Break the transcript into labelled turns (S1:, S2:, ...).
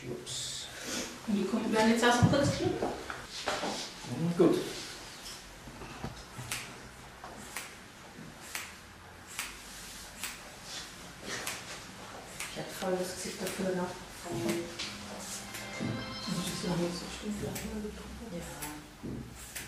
S1: Schwupps.
S2: Und die werden jetzt erst kurz geschnitten?
S1: Gut.
S2: Ich hatte voll das Gesicht dafür noch. Das ist noch nicht so schlimm. Ja.